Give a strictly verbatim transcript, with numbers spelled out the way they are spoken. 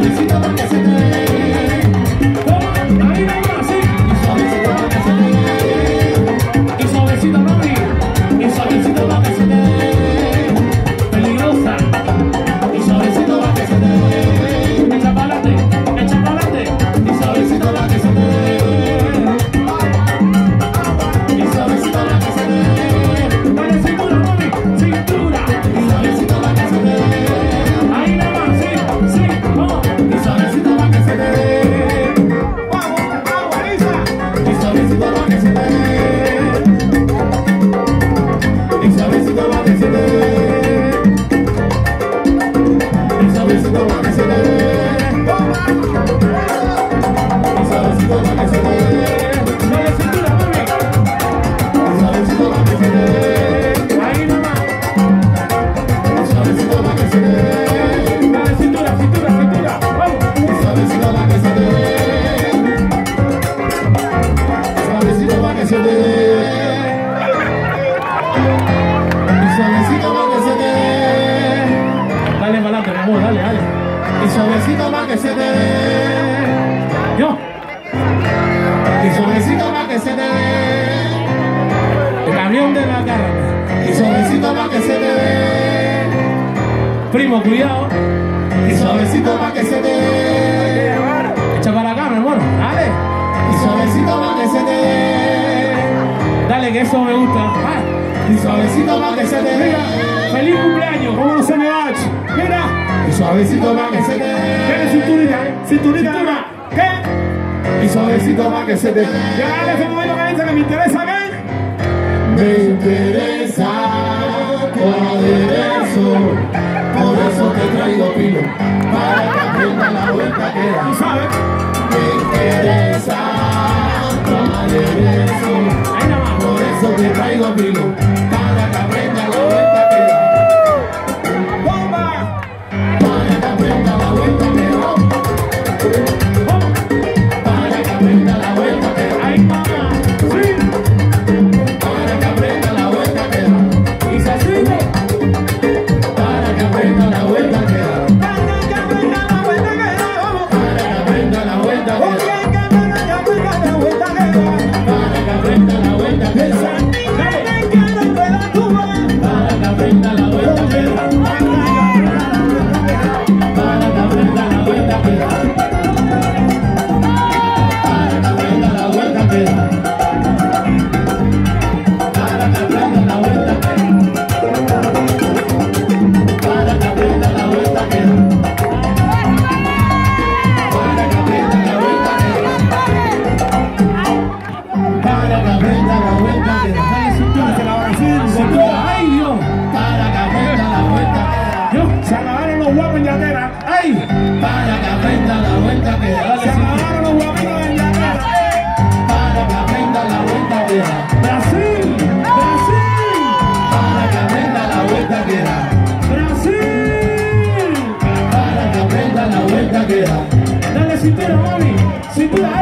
suavecito para que se te dé. Toma, ahí nomás, sí. Y suavecito para que se te dé. Y suavecito, mami. Y suavecito para que se te dé. Peligrosa. Y suavecito para que se te dé. Echa para adelante, echa para adelante. Y suavecito para que se te dé. Y suavecito para que se te dé. Dale cintura, mami, cintura. Y suavecito para que se te dé. Ahí nada más, sí, sí, vamos. Y suavecito para que se te dé. Vamos, vamos, Elisa. Y suavecito para que se te dé. Y suavecito para que se te dé. Y suavecito para que se te dé. Y suavecito para que se te dé. Dale cintura, mami. Y suavecito para que se te dé. Ahí nomás. Y suavecito para que se te dé. Dale cintura, cintura, cintura. Vamos. Y suavecito para que se te dé. Suavecito para que se te dé. Y suavecito para que se te dé. Dale para adelante, mi amor, dale, dale. Y suavecito para que se te dé. Yo. Y suavecito para que se te dé. El camión de la carne. Y suavecito para que se te dé. Primo, cuidado. Y suavecito para que se te dé. Echa para acá, mi amor. Dale. Y suavecito para que se te dé. Dale, que eso me gusta. Ah. Y suavecito para que se te dé. ¡Feliz cumpleaños! ¿Cómo no se me va? Mira. Y suavecito para que se te dé. ¿Qué cinturita? Cinturita. ¿Qué? Y suavecito para que se te dé. Ya dale ese momento que dice que me interesa, ¿qué? Me interesa tu aderezo. Por eso te traigo pilo. Para que aprenda la vuelta que da. ¿Tú sabes? Me interesa tu aderezo. Ahí nada más. Por eso te traigo pilo. Para que aprenda la vuelta que da. Para que aprenda la vuelta que da. Para que aprenda la vuelta que da. Ahí mamá, sí. Para que aprenda la vuelta que da. Y se sigue. Para que aprenda la vuelta que da. Para que aprenda la vuelta que da. Para que aprenda la vuelta que da. Para que aprenda la vuelta que da. Para que aprenda la vuelta que da. Para que aprenda la vuelta que da. Dale cintura, mami, cintura.